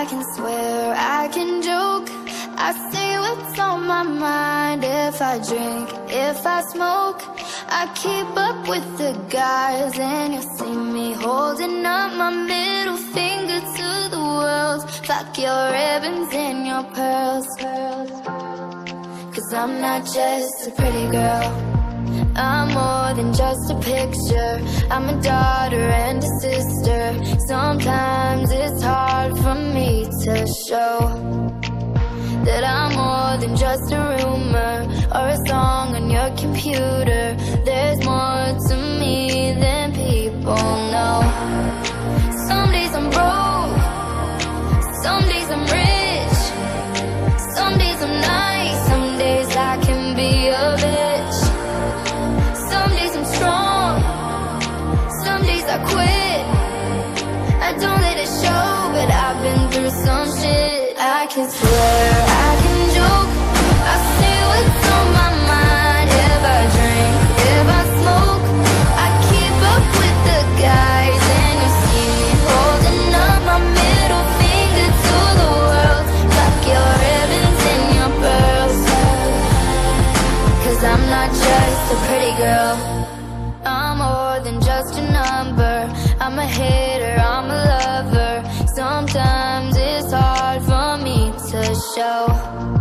can swear, I can joke, I say what's on my mind. If I drink, if I smoke, I keep up with the guys. And you'll see me holding up my middle finger to the world. Fuck your ribbons and your pearls, cause I'm not just a pretty girl, I'm more than just a picture. I'm a daughter and a sister. Sometimes it's hard for me to show that I'm more than just a rumor or a song on your computer. There's more to me than people know. Some days I'm broke, some days I'm rich, some days I'm nice, some days I can be a bitch. Some days I'm strong, some days I quit. I don't let it show, but I've been through some shit. I can swear, I can joke, I say what's on my mind. If I drink, if I smoke, I keep up with the guys. And you see me holding up my middle finger to the world. Fuck your ribbons and your pearls, cause I'm not just a pretty girl, I'm more than just a number. I'm a hater, I'm a lover. Sometimes it's hard for me to show